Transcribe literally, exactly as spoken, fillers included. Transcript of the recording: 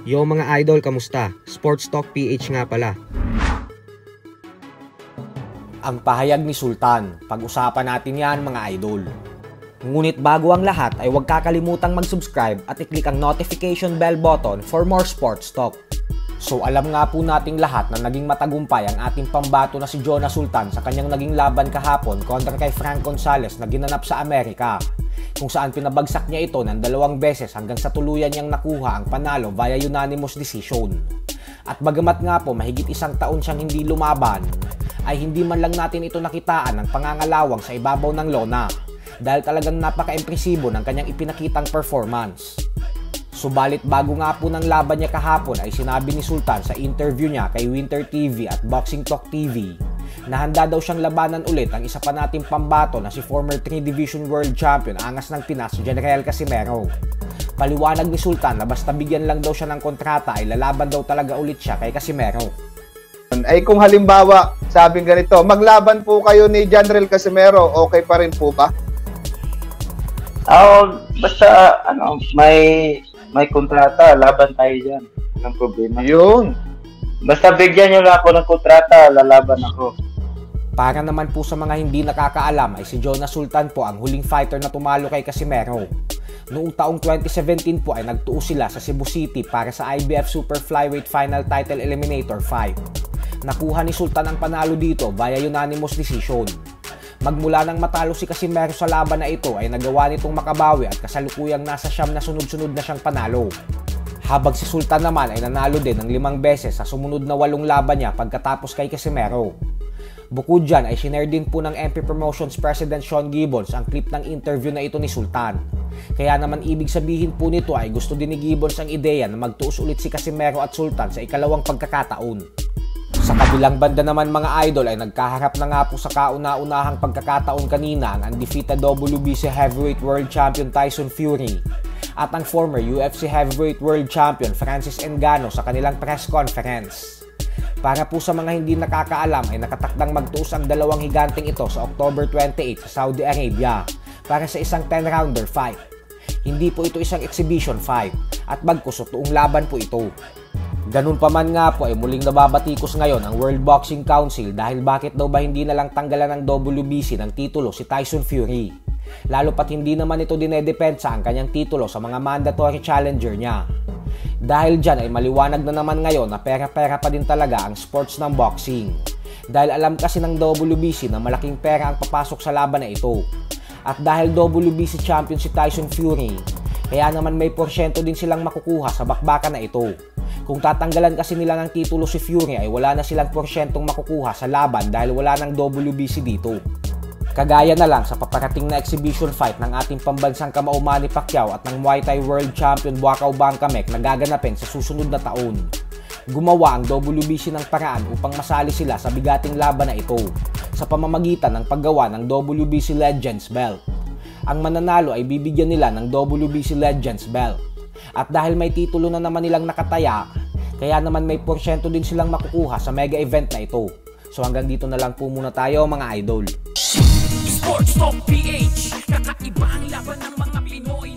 Yo mga idol, kamusta? Sports Talk P H nga pala. Ang pahayag ni Sultan, pag-usapan natin yan mga idol. Ngunit bago ang lahat ay huwag kakalimutang mag-subscribe at i-click ang notification bell button for more sports talk. So alam nga po nating lahat na naging matagumpay ang ating pambato na si Jonas Sultan sa kanyang naging laban kahapon kontra kay Frank Gonzalez na ginanap sa Amerika, kung saan pinabagsak niya ito ng dalawang beses hanggang sa tuluyan niyang nakuha ang panalo via unanimous decision. At bagamat nga po mahigit isang taon siyang hindi lumaban, ay hindi man lang natin ito nakitaan ng pangangalawang sa ibabaw ng lona dahil talagang napaka-impresibo ng kanyang ipinakitang performance. Subalit bago nga po ng laban niya kahapon ay sinabi ni Sultan sa interview niya kay Winter T V at Boxing Talk T V na handa daw siyang labanan ulit ang isa pa nating pambato na si former three division world champion angas ng Pinas, General Casimero. Paliwanag ni Sultan na basta bigyan lang daw siya ng kontrata ay lalaban daw talaga ulit siya kay Casimero. Ay kung halimbawa, sabing ganito, maglaban po kayo ni General Casimero, okay pa rin po ba? Oo, basta ano, may may kontrata, laban tayo dyan. Walang problema. Yun. Basta bigyan nyo lang ako ng kontrata, lalaban ako. Para naman po sa mga hindi nakakaalam ay si Jonas Sultan po ang huling fighter na tumalo kay Casimero. Noong taong twenty seventeen po ay nagtuo sila sa Cebu City para sa I B F Super Flyweight Final Title Eliminator fight. Nakuha ni Sultan ang panalo dito via unanimous decision. Magmula nang matalo si Casimero sa laban na ito ay nagawa nitong makabawi at kasalukuyang nasa siyam na sunod-sunod na siyang panalo. Habang si Sultan naman ay nanalo din ng limang beses sa sumunod na walong laban niya pagkatapos kay Casimero. Bukod dyan ay shinare din po ng M P Promotions President Sean Gibbons ang clip ng interview na ito ni Sultan. Kaya naman ibig sabihin po nito ay gusto din ni Gibbons ang ideya na magtuos ulit si Casimero at Sultan sa ikalawang pagkakataon. Sa kabilang banda naman mga idol ay nagkaharap na nga po sa kauna-unahang pagkakataon kanina ang undefeated W B C Heavyweight World Champion Tyson Fury at ang former U F C Heavyweight World Champion Francis Ngannou sa kanilang press conference. Para po sa mga hindi nakakaalam ay nakatakdang magtuos ang dalawang higanteng ito sa October twenty-eighth sa Saudi Arabia para sa isang ten rounder fight. Hindi po ito isang exhibition fight at bagkus tuong laban po ito. Ganun pa man nga po ay muling nababatikos ngayon ang World Boxing Council dahil bakit daw ba hindi na lang tanggalan ng W B C ng titulo si Tyson Fury. Lalo pat hindi naman ito dinedepensa ang kanyang titulo sa mga mandatory challenger niya. Dahil dyan ay maliwanag na naman ngayon na pera-pera pa din talaga ang sports ng boxing. Dahil alam kasi ng W B C na malaking pera ang papasok sa laban na ito. At dahil W B C champion si Tyson Fury, kaya naman may porsyento din silang makukuha sa bakbakan na ito. Kung tatanggalan kasi nila ng titulo si Fury ay wala na silang porsyentong makukuha sa laban dahil wala ng W B C dito. Kagaya na lang sa paparating na exhibition fight ng ating pambansang kamao Manny Pacquiao at ng Muay Thai World Champion Buakaw Bangkamek na gaganapin sa susunod na taon. Gumawa ang W B C ng paraan upang masali sila sa bigating laban na ito sa pamamagitan ng paggawa ng W B C Legends Belt. Ang mananalo ay bibigyan nila ng W B C Legends Belt. At dahil may titulo na naman nilang nakataya, kaya naman may porsyento din silang makukuha sa mega event na ito. So hanggang dito na lang po muna tayo mga idol. Sports Talk P H, kakaiba ang laban ng mga Pinoy.